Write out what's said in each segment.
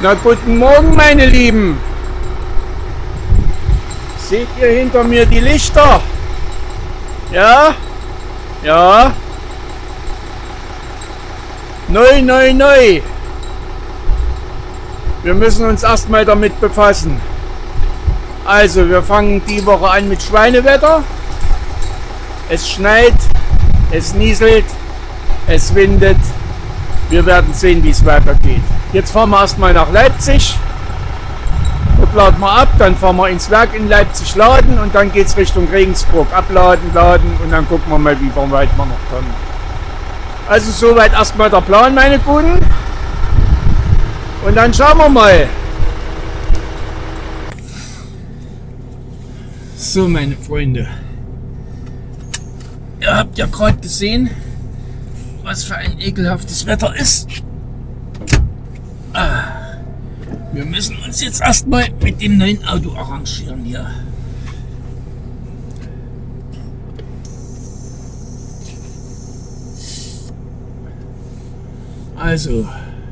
Na, guten Morgen, meine Lieben. Seht ihr hinter mir die Lichter? Ja? Ja? Neu, neu, neu. Wir müssen uns erstmal damit befassen. Also, wir fangen die Woche an mit Schweinewetter. Es schneit, es nieselt, es windet. Wir werden sehen, wie es weitergeht. Jetzt fahren wir erstmal nach Leipzig. Dort laden wir ab, dann fahren wir ins Werk in Leipzig laden und dann geht es Richtung Regensburg. Abladen, laden und dann gucken wir mal, wie weit wir noch kommen. Also soweit erstmal der Plan, meine Guten. Und dann schauen wir mal. So, meine Freunde. Ihr habt ja gerade gesehen, was für ein ekelhaftes Wetter ist. Wir müssen uns jetzt erstmal mit dem neuen Auto arrangieren hier. Also.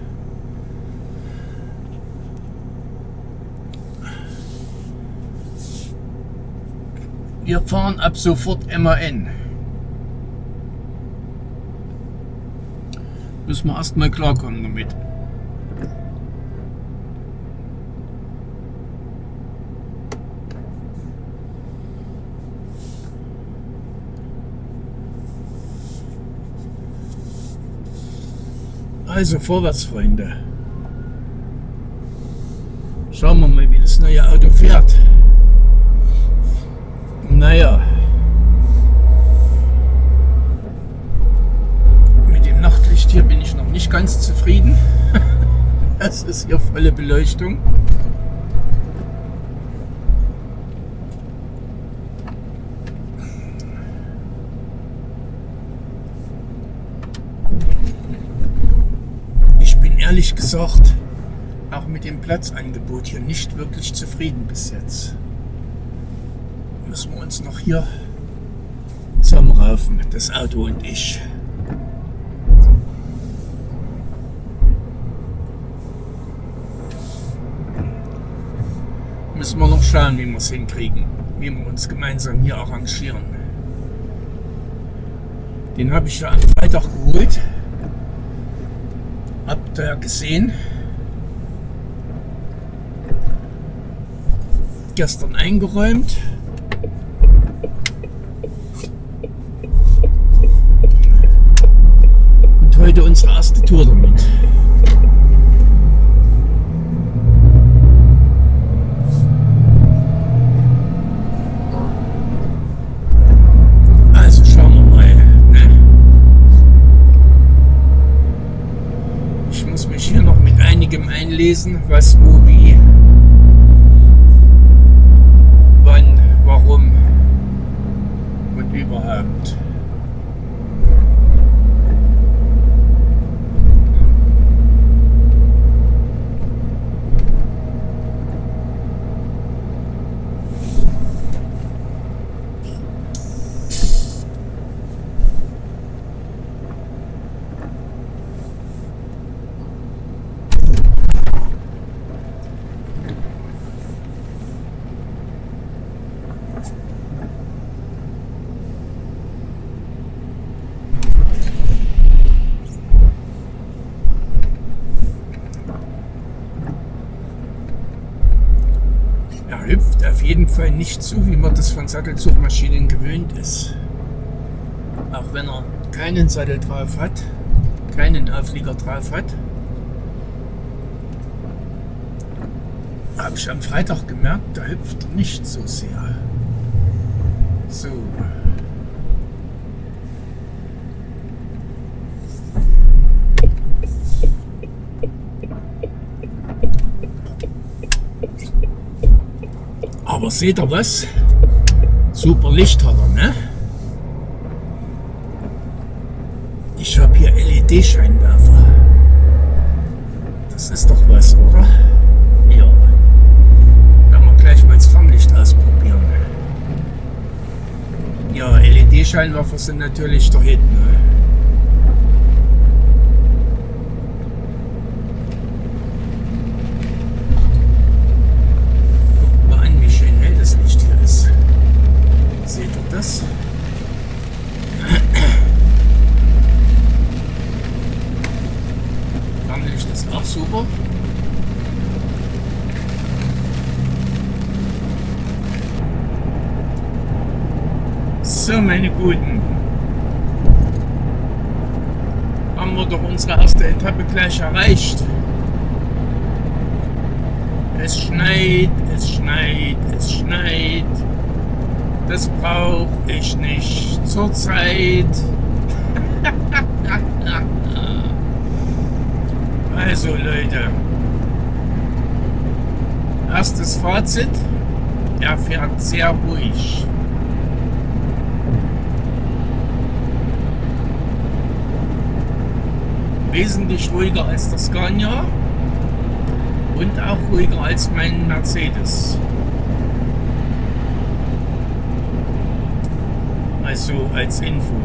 Wir fahren ab sofort MAN. Müssen wir erstmal klarkommen damit. Also vorwärts, Freunde. Schauen wir mal, wie das neue Auto fährt. Naja. Mit dem Nachtlicht hier bin ich noch nicht ganz zufrieden. Das ist hier volle Beleuchtung. Ehrlich gesagt, auch mit dem Platzangebot hier nicht wirklich zufrieden bis jetzt. Müssen wir uns noch hier zusammenraufen, das Auto und ich. Müssen wir noch schauen, wie wir es hinkriegen, wie wir uns gemeinsam hier arrangieren. Den habe ich ja am Freitag geholt. Habt ihr ja gesehen. Gestern eingeräumt. Und heute unsere erste Tour damit. Einlesen, was, wo, wie, wann, warum und überhaupt. Hüpft auf jeden Fall nicht so, wie man das von Sattelzugmaschinen gewöhnt ist. Auch wenn er keinen Sattel drauf hat, keinen Auflieger drauf hat. Habe ich am Freitag gemerkt, da hüpft er nicht so sehr. So. Aber seht ihr was? Super Licht hat er, ne? Ich habe hier LED-Scheinwerfer. Das ist doch was, oder? Ja. Werden wir gleich mal das Fernlicht ausprobieren. Ja, LED-Scheinwerfer sind natürlich der Hit, ne? So, meine Guten. Haben wir doch unsere erste Etappe gleich erreicht. Es schneit, es schneit, es schneit. Das brauche ich nicht zurzeit. Also Leute, erstes Fazit, er fährt sehr ruhig. Wesentlich ruhiger als der Scania und auch ruhiger als mein Mercedes. Also als Info.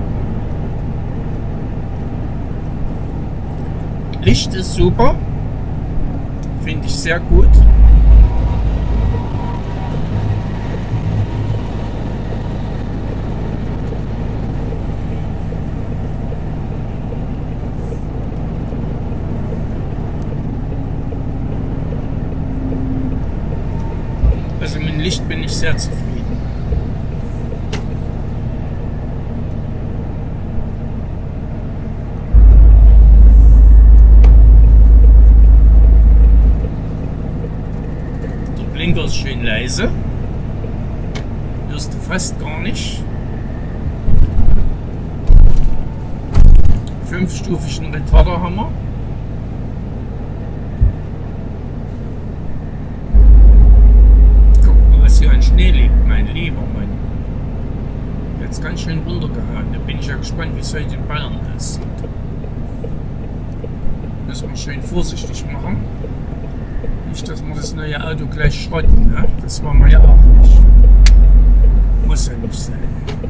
Licht ist super, finde ich sehr gut. Also mit dem Licht bin ich sehr zufrieden. Blinker ist schön leise, hörst du fast gar nicht. 5-stufigen Retarder haben wir. Guck mal, was hier an Schnee liegt, mein lieber Mann. Jetzt ganz schön runtergehauen. Da bin ich ja gespannt, wie es heute in Bayern aussieht. Müssen wir schön vorsichtig machen. Nicht, dass wir das neue Auto gleich schrotten, ne? Das wollen wir ja auch nicht. Muss ja nicht sein.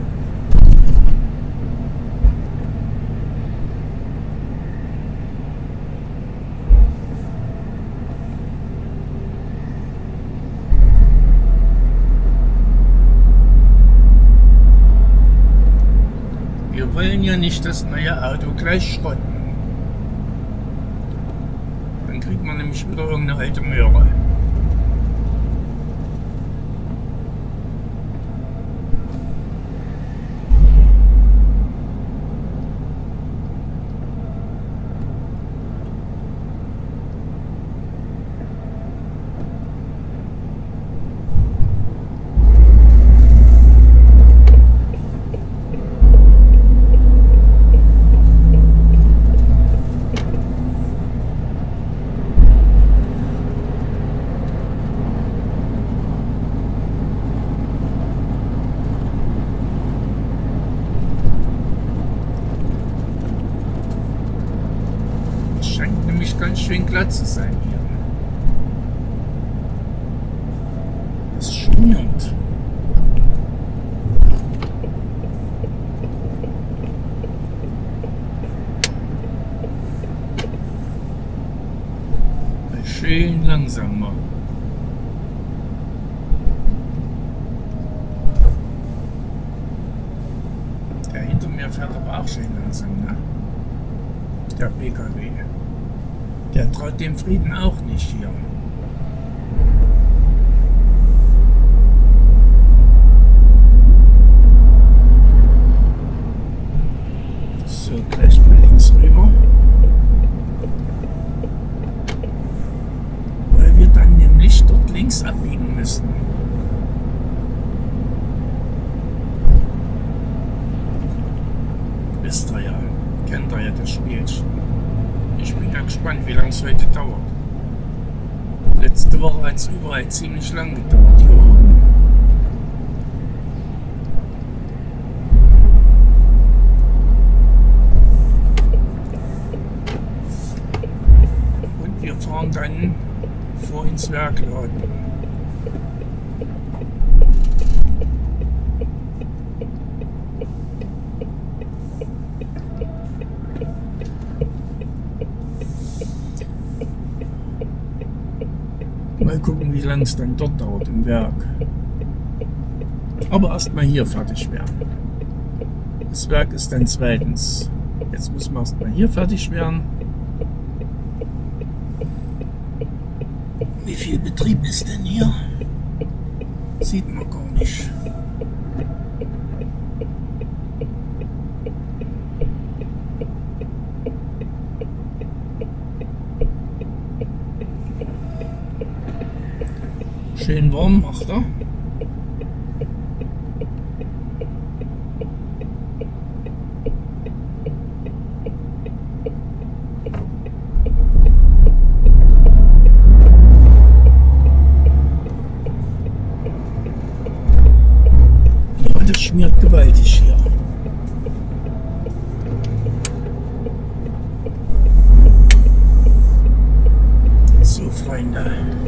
Wir wollen ja nicht das neue Auto gleich schrotten. Kriegt man nämlich wieder irgendeine alte Möhre. Ganz schön glatt zu sein hier. Es schnurrt. Schön langsam machen. Der hinter mir fährt aber auch schön langsam, ne? Der PKW. Der traut dem Frieden auch nicht hier. So, gleich mal links rüber. Weil wir dann nämlich dort links abbiegen müssen. Wisst ihr ja, kennt ihr ja das Spielchen. Ich bin ja gespannt, wie lange es heute dauert. Letzte Woche hat es überall ziemlich lang gedauert hier oben. Und wir fahren dann vor ins Werkladen. Mal gucken, wie lange es dann dort dauert im Werk. Aber erstmal hier fertig werden. Das Werk ist dann zweitens. Jetzt müssen wir erstmal hier fertig werden. Wie viel Betrieb ist denn hier? Sieht man gar nicht. Schön warm macht er. Ja, das schmiert gewaltig hier. So, Freunde.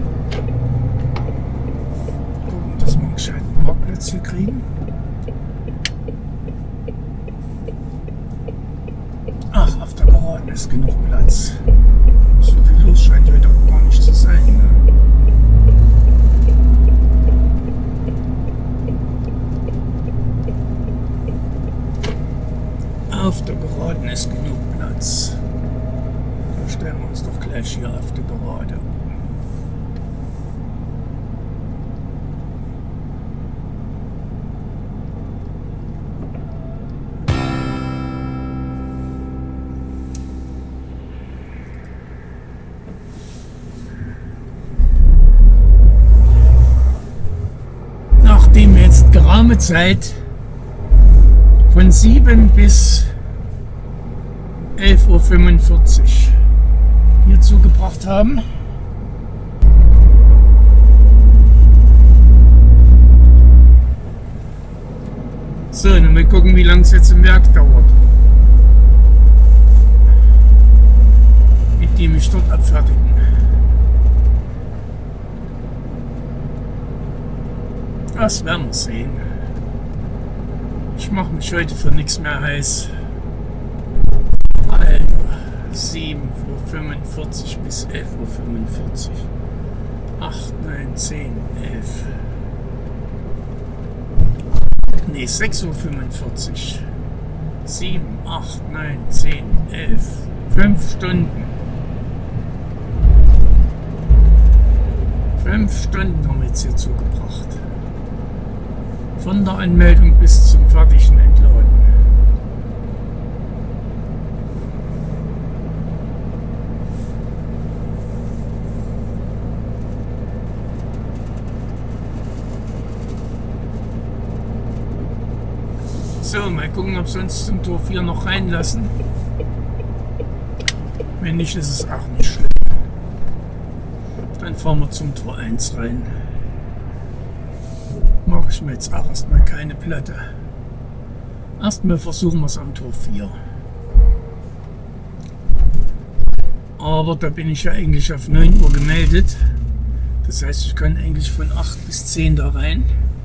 Gucken, dass wir einen gescheiten Parkplatz hier kriegen. Ach, auf der Geraden ist genug Platz. So viel los scheint heute auch gar nicht zu sein. Ne? Auf der Geraden ist genug Platz. Da stellen wir uns doch gleich hier auf die Gerade. Nachdem wir jetzt geraume Zeit von 7 bis 11:45 Uhr hier zugebracht haben, so, nun mal gucken, wie lange es jetzt im Werk dauert, mit dem ich dort abfertigen. Das werden wir sehen. Ich mache mich heute für nichts mehr heiß. Alter, 7:45 Uhr bis 11:45 Uhr. 8, 9, 10, 11. Nee, 6:45 Uhr. 7, 8, 9, 10, 11. 5 Stunden. 5 Stunden haben wir jetzt hier zugebracht. Von der Anmeldung bis zum fertigen Entladen. So, mal gucken, ob sie uns zum Tor 4 noch reinlassen. Wenn nicht, ist es auch nicht schlimm. Dann fahren wir zum Tor 1 rein. Mache ich mir jetzt auch erstmal keine Platte. Erstmal versuchen wir es am Tor 4. Aber da bin ich ja eigentlich auf 9 Uhr gemeldet. Das heißt, ich kann eigentlich von 8 bis 10 da rein.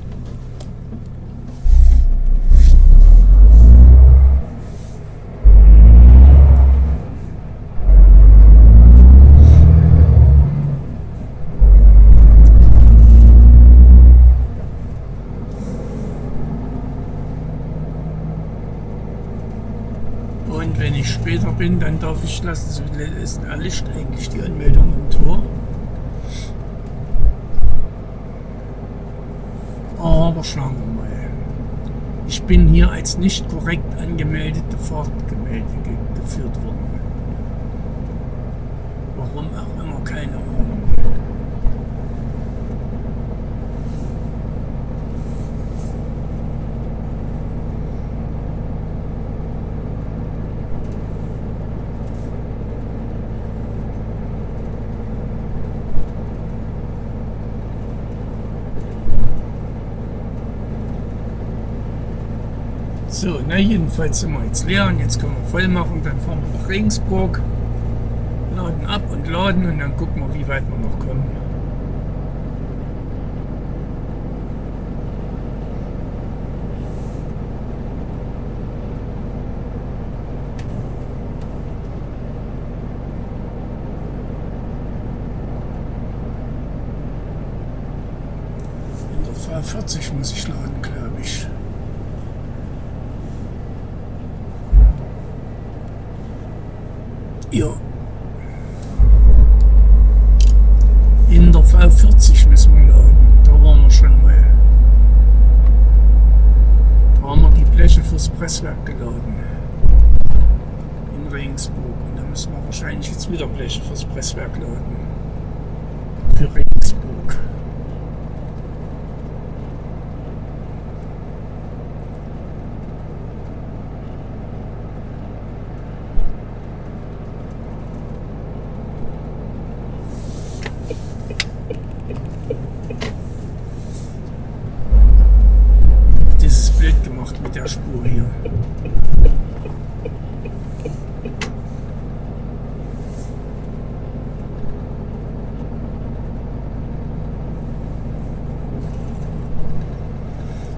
Und wenn ich später bin, dann darf ich lassen, es erlischt eigentlich die Anmeldung im Tor. Aber schauen wir mal. Ich bin hier als nicht korrekt angemeldete Fahrt geführt worden. Warum auch immer, keine Ahnung. So, na jedenfalls sind wir jetzt leer und jetzt können wir voll machen, dann fahren wir nach Regensburg, laden ab und laden und dann gucken wir, wie weit wir noch kommen. In der V40 muss ich laden, glaube ich. Ja. In der V40 müssen wir laden. Da waren wir schon mal. Da haben wir die Bleche fürs Presswerk geladen. In Regensburg. Und da müssen wir wahrscheinlich jetzt wieder Bleche fürs Presswerk laden. Für Regensburg.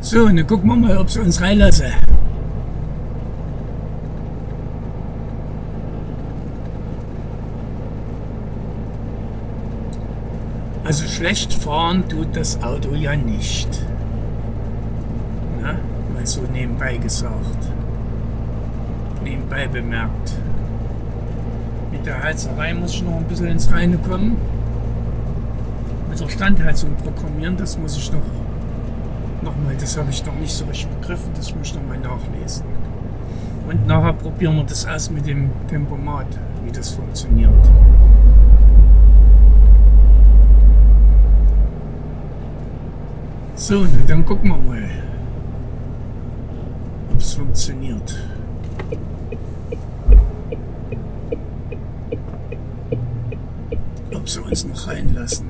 So, dann gucken wir mal, ob sie uns reinlassen. Also schlecht fahren tut das Auto ja nicht. Na, mal so nebenbei gesagt. Nebenbei bemerkt. Mit der Heizerei muss ich noch ein bisschen ins Reine kommen. Mit der Standheizung programmieren, das muss ich noch mal, das habe ich noch nicht so richtig begriffen, das muss ich noch mal nachlesen. Und nachher probieren wir das aus mit dem Tempomat, wie das funktioniert. So, na, dann gucken wir mal, ob es funktioniert. Ob sie uns noch reinlassen.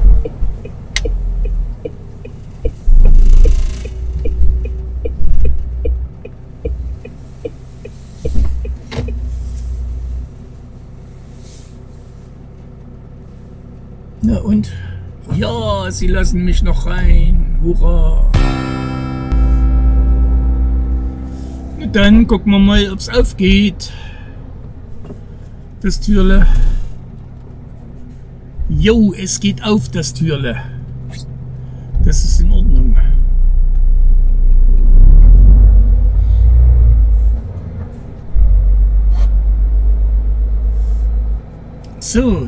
Na und? Ja, sie lassen mich noch rein. Hurra! Na dann gucken wir mal, ob es aufgeht. Das Türle. Jo, es geht auf, das Türle. Das ist in Ordnung. So,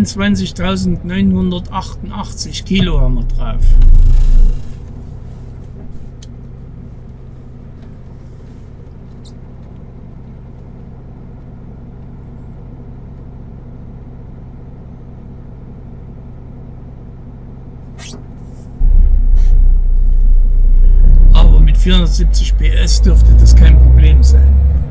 23.988 Kilo haben wir drauf. Aber mit 470 PS dürfte das kein Problem sein.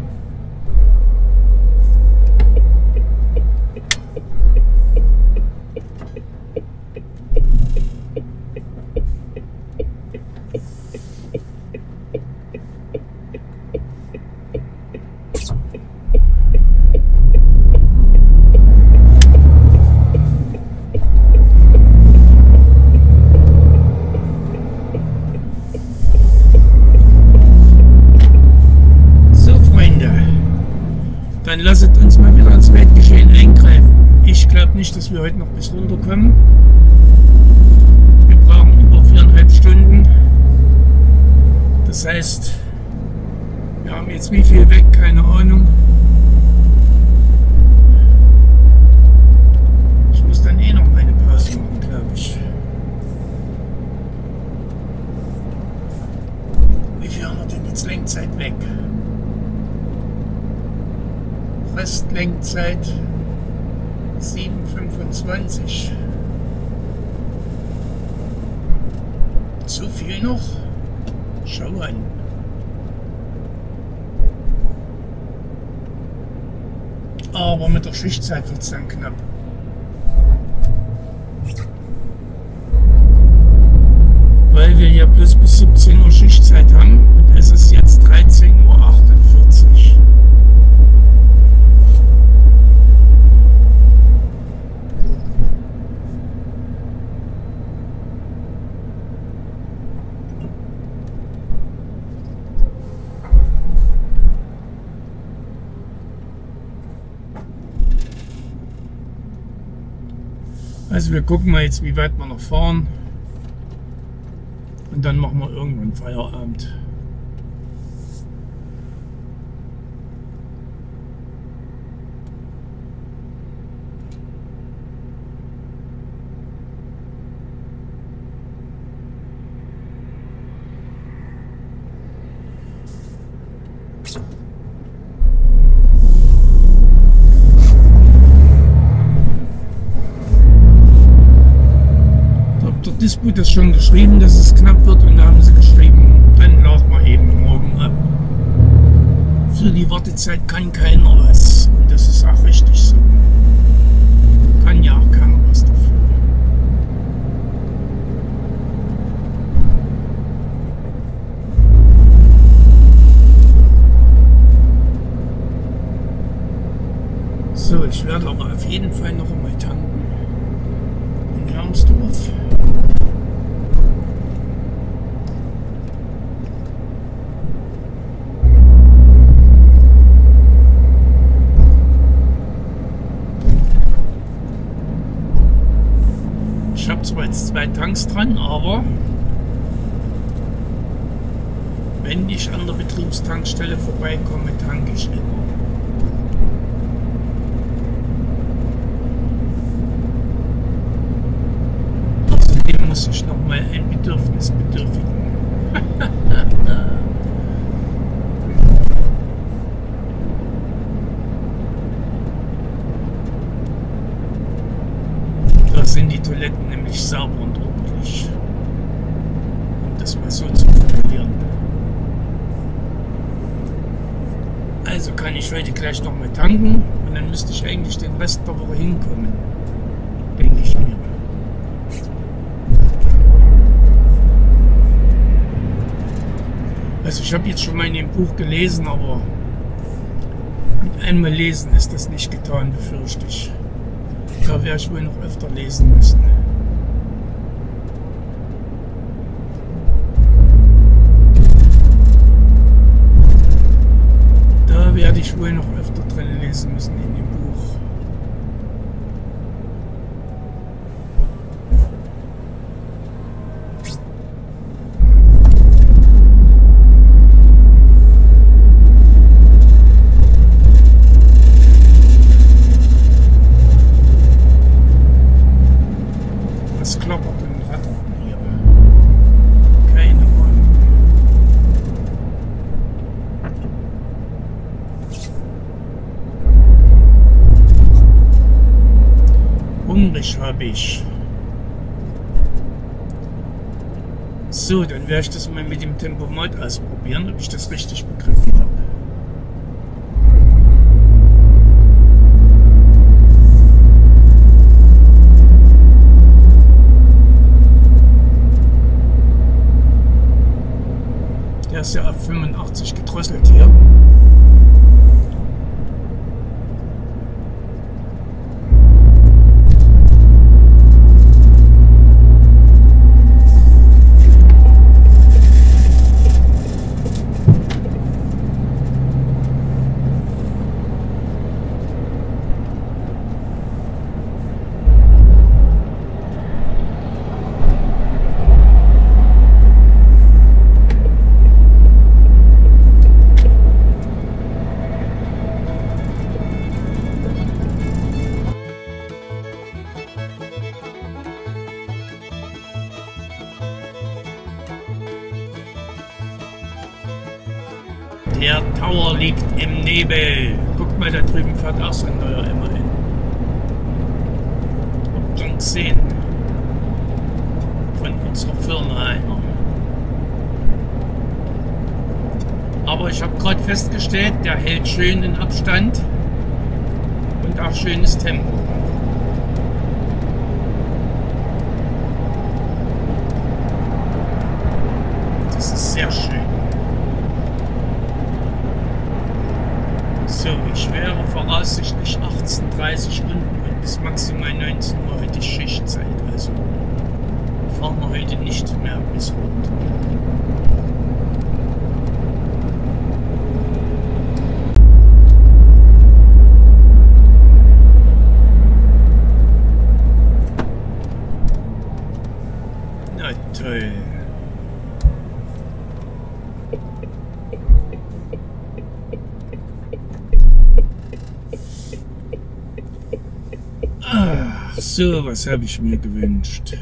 Dann lasst uns mal wieder ins Weltgeschehen eingreifen. Ich glaube nicht, dass wir heute noch bis runterkommen. Wir brauchen über 4,5 Stunden. Das heißt, wir haben jetzt wie viel weg, keine Ahnung. Ich muss dann eh noch meine Pause machen, glaube ich. Wie viel haben wir denn jetzt Lenkzeit weg? Restlenkzeit 7,25. Zu viel noch? Schau an. Aber mit der Schichtzeit wird es dann knapp. Weil wir hier plus bis 17 Uhr Schichtzeit haben und es ist jetzt 13:48 Uhr. Also wir gucken mal jetzt, wie weit wir noch fahren und dann machen wir irgendwann Feierabend. Disput ist schon geschrieben, dass es knapp wird, und da haben sie geschrieben, dann laden wir eben morgen ab. Für die Wartezeit kann keiner was, und das ist auch richtig so. Kann ja auch keiner was dafür. So, ich werde aber auf jeden Fall noch einmal tanken in Hermsdorf. 2 Tanks dran, aber wenn ich an der Betriebstankstelle vorbeikomme, tanke ich immer. Außerdem muss ich nochmal ein Bedürfnis bedürfigen. Da sind die Toiletten nämlich sauber und ordentlich. Um das mal so zu formulieren. Also kann ich heute gleich noch mal tanken und dann müsste ich eigentlich den Rest der Woche hinkommen. Denke ich mir. Also ich habe jetzt schon mal in dem Buch gelesen, aber mit einmal lesen ist das nicht getan, befürchte ich. Da werde ich wohl noch öfter lesen müssen. Da werde ich wohl noch öfter drin lesen müssen in dem Buch. Was klappert denn rattert hier? Keine Ahnung. Hungrig habe ich. So, dann werde ich das mal mit dem Tempomat ausprobieren, ob ich das richtig begriffen habe. Der ist ja auf 85 gedrosselt hier. Der Tower liegt im Nebel. Guckt mal, da drüben fährt auch so ein neuer immerhin. Habt schon gesehen. Von unserer Firma einer. Aber ich habe gerade festgestellt, der hält schön den Abstand und auch schönes Tempo. Das ist sehr schön. So, ich wäre voraussichtlich 18:30 Stunden und bis maximal 19 Uhr hätte ich Schichtzeit. Also fahren wir heute nicht mehr bis runter. Na toll. Ach so, was habe ich mir gewünscht?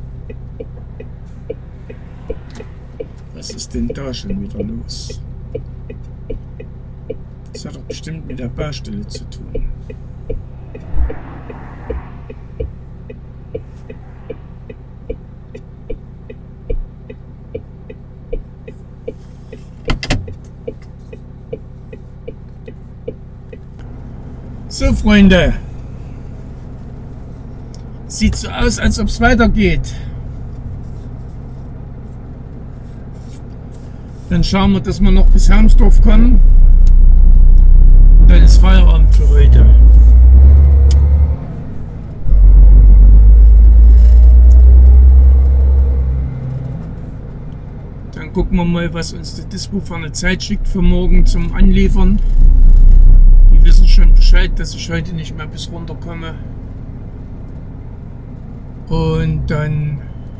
Was ist denn da schon wieder los? Das hat doch bestimmt mit der Baustelle zu tun. So, Freunde. Sieht so aus, als ob es weitergeht. Dann schauen wir, dass wir noch bis Hermsdorf kommen. Und dann ist Feierabend für heute. Dann gucken wir mal, was uns die Dispo für eine Zeit schickt für morgen zum Anliefern. Die wissen schon Bescheid, dass ich heute nicht mehr bis runter komme. Und dann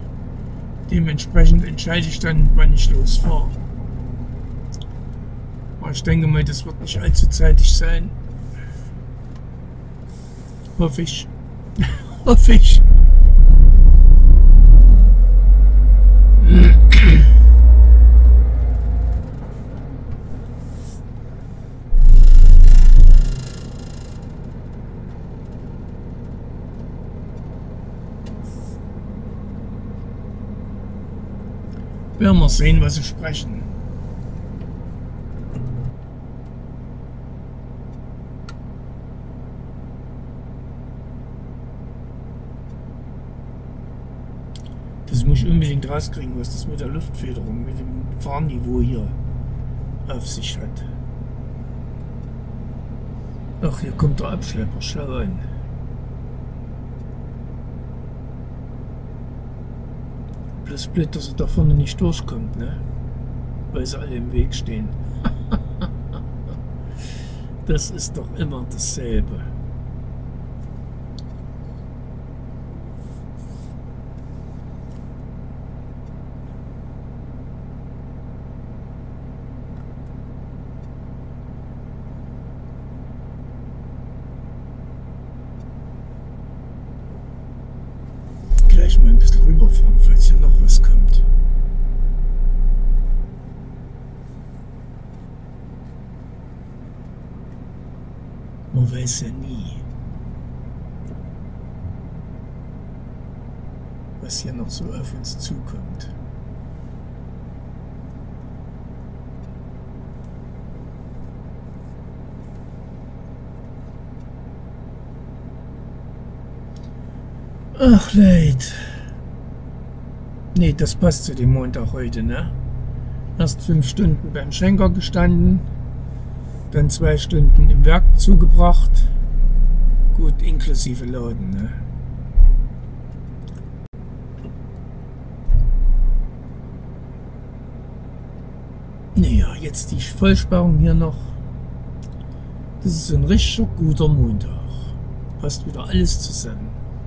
Dementsprechend entscheide ich dann, wann ich losfahre. Aber ich denke mal, das wird nicht allzu zeitig sein. Hoffe ich. Hoffe ich. Werden wir sehen, was sie sprechen. Das muss ich unbedingt rauskriegen, was das mit der Luftfederung, mit dem Fahrniveau hier auf sich hat. Ach, hier kommt der Abschlepper, schau an. Bloß blöd, dass er da vorne nicht durchkommt, ne? Weil sie alle im Weg stehen. Das ist doch immer dasselbe. Gleich mal ein bisschen rüberfahren, falls hier noch was kommt. Man weiß ja nie, was hier noch so auf uns zukommt. Ach, leid. Nee, das passt zu dem Montag heute, ne? Erst 5 Stunden beim Schenker gestanden, dann 2 Stunden im Werk zugebracht. Gut, inklusive Laden, ne? Naja, jetzt die Vollsperrung hier noch. Das ist ein richtig guter Montag. Passt wieder alles zusammen.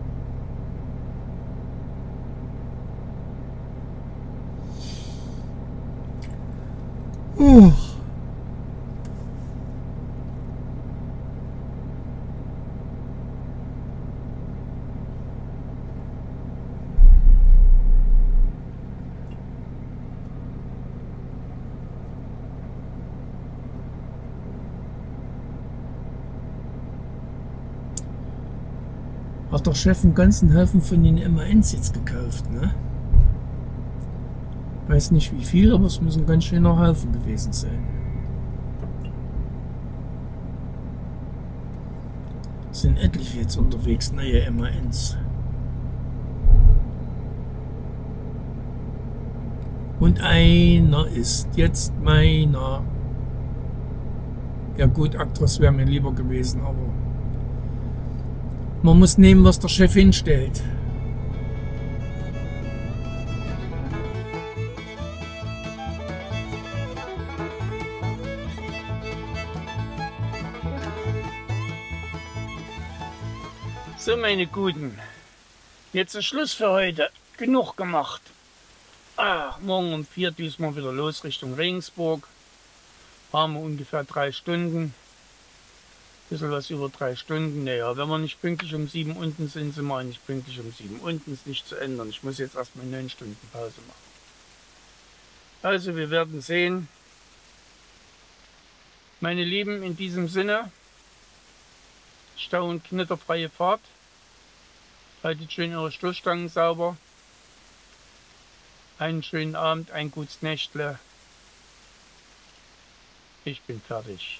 Hat der Chef einen ganzen Haufen von den MANs jetzt gekauft, ne? Weiß nicht wie viel, aber es muss ein ganz schöner Haufen gewesen sein. Es sind etliche jetzt unterwegs, neue MANs. Und einer ist jetzt meiner. Ja gut, Actros wäre mir lieber gewesen, aber man muss nehmen, was der Chef hinstellt. So, meine Guten, jetzt ist Schluss für heute. Genug gemacht. Morgen um 4 düsen wir wieder los Richtung Regensburg. Haben wir ungefähr 3 Stunden. Bisschen was über 3 Stunden. Naja, wenn wir nicht pünktlich um 7 unten sind, sind wir nicht pünktlich um 7 unten. Ist nicht zu ändern. Ich muss jetzt erstmal 9 Stunden Pause machen. Also, wir werden sehen. Meine Lieben, in diesem Sinne, Stau- und knitterfreie Fahrt. Haltet schön eure Stoßstangen sauber. Einen schönen Abend, ein gutes Nächtle. Ich bin fertig.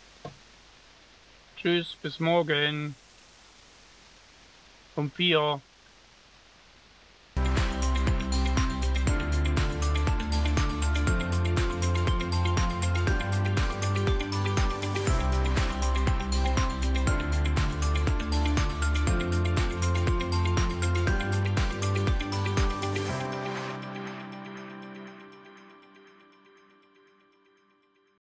Tschüss, bis morgen. Um 4.